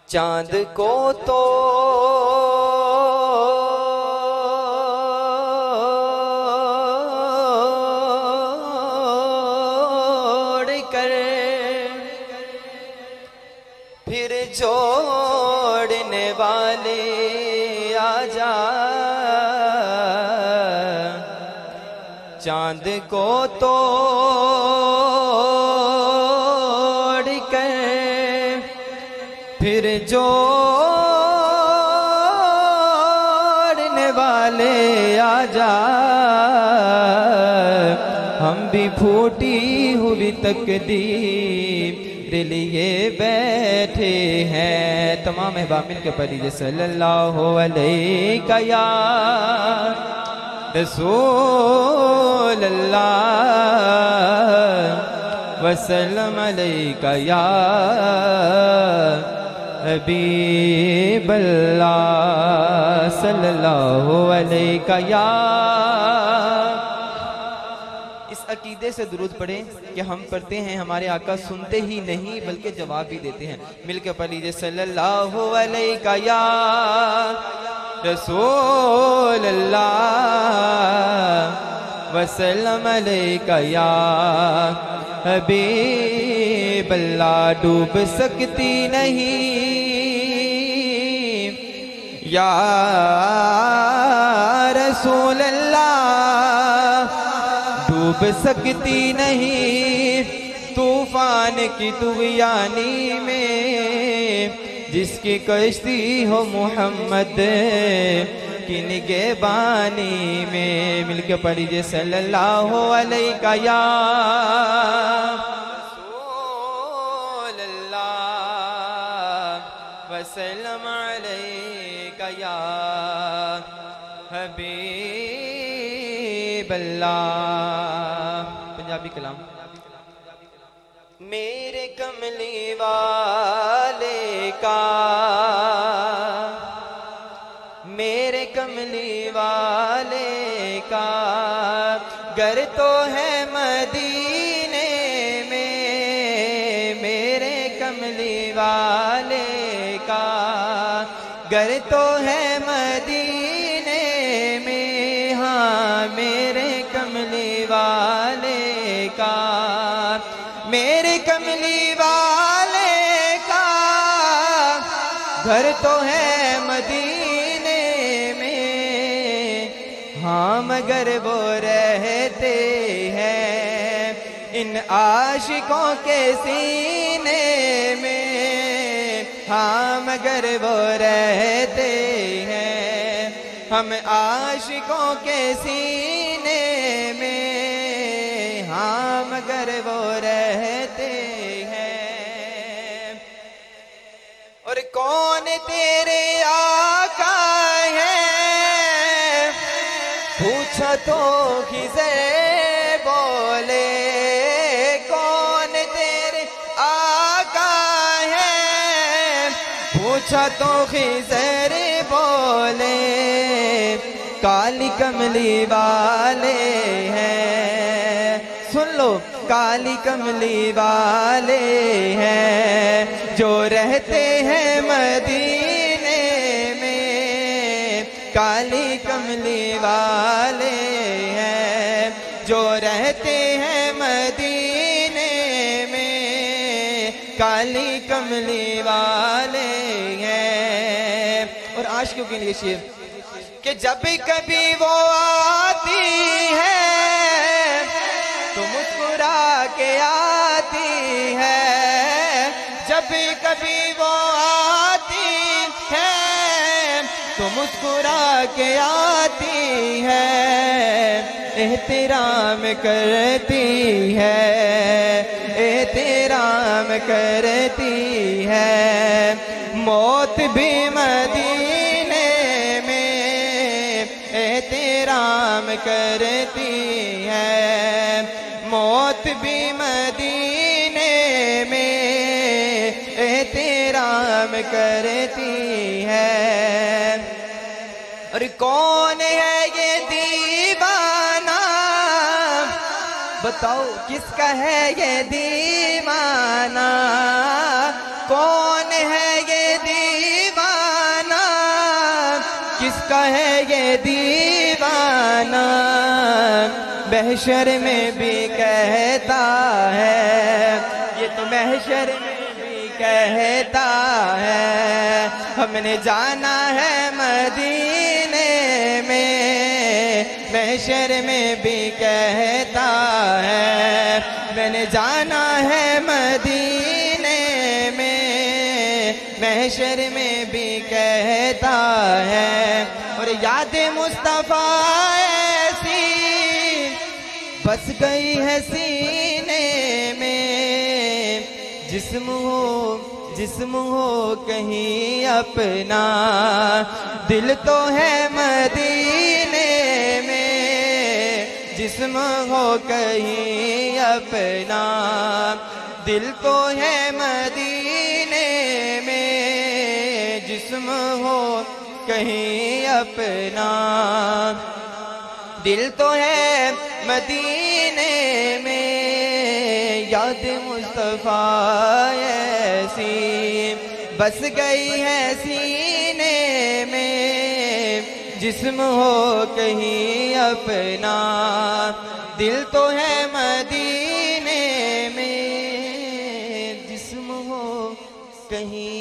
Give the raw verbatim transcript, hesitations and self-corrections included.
چاند کو تو پھر جوڑنے والے آجا، چاند کو توڑ کر پھر جوڑنے والے آجا، ہم بھی پھوٹی ہوئی تقدیر لیے بیٹھے ہیں۔ تمام احباب مل کے پڑھ لیجئے صلی اللہ علیہ یا رسول اللہ وسلم علیہ یا حبیب اللہ صلی اللہ علیہ یا۔ اس عقیدے سے درود پڑھیں کہ ہم پڑھتے ہیں، ہمارے آقا سنتے ہی نہیں بلکہ جواب بھی دیتے ہیں۔ مل کے پڑھ لیجئے صلی اللہ علیہ یا رسول اللہ وسلم علیہ یا حبیب اللہ۔ ڈوب سکتی نہیں یا رسول اللہ، ڈوب سکتی نہیں طوفان کی طغیانی میں، جس کی کشتی ہو محمد کی نگہبانی میں۔ مل کے پڑھ لیجئے صلی اللہ علیہ یا رسول اللہ وسلم علیہ یا حبیب اللہ۔ پنجابی کلام۔ میرے کملی والے کا، میرے کملی والے کا گھر تو ہے مدینے میں، میرے کملی والے کا گھر تو ہے مدینے میں، ہاں میرے کملی والے کا، میرے کملی والے کا گھر تو ہے مدینے میں، ہاں مگر وہ رہتے ہیں ان عاشقوں کے سینے میں، ہاں مگر وہ رہتے ہیں ہم عاشقوں کے سینے میں، ہاں مگر وہ رہتے ہیں۔ اور کون تیرے آقا ہے پوچھا تو خضر بولے، کون تیرے آقا ہے پوچھا تو خضر بولے، کالی کملی والے ہیں، سن لو کالی کملی والے ہیں جو رہتے ہیں مدینے میں، کالی کملی والے ہیں جو رہتے ہیں مدینے میں، کالی کملی والے ہیں۔ اور عاشقوں کے لیے شعر کہ جب کبھی وہ آتی ہے تو مسکرا کے آتی ہے، جب کبھی وہ آتی ہے تو مسکرا کے آتی ہے، احترام کرتی ہے، احترام کرتی ہے، موت بھی مدینے میں احترام کرتی ہے، موت بھی مدینے میں احترام کرتی ہے۔ اور کون ہے یہ دیوانہ، بتاؤ کس کا ہے یہ دیوانہ، کون ہے یہ دیوانہ کا ہے یہ دیوانہ، محشر میں بھی کہتا ہے، یہ تو محشر میں بھی کہتا ہے، ہم نے جانا ہے مدینے میں، محشر میں بھی کہتا ہے، میں نے جانا ہے مدینے میں، محشر میں بھی کہتا ہے۔ اور یاد مصطفیٰ ایسی بس گئی ہے سینے میں، جسم ہو جسم ہو کہیں اپنا، دل تو ہے مدینے میں، جسم ہو کہیں اپنا، دل تو ہے مدینے میں، جسم ہو کہیں اپنا، دل تو ہے مدینے میں۔ یاد مصطفیٰ ایسی بس گئی ہے سینے میں، جسم ہو کہیں اپنا، دل تو ہے مدینے میں، جسم ہو کہیں